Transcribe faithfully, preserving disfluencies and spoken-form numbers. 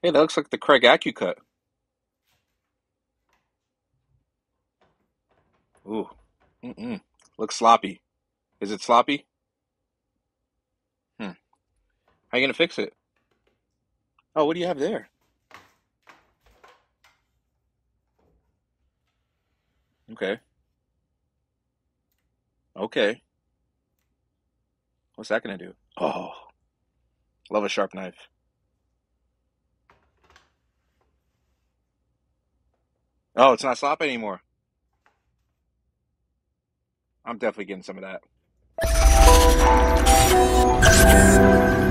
Hey, that looks like the Kreg Accu-cut. Ooh. Mm-mm. Looks sloppy. Is it sloppy? Hmm. How you gonna fix it? Oh, what do you have there? Okay. Okay. What's that gonna do? Oh, love a sharp knife. Oh, it's not sloppy anymore. I'm definitely getting some of that.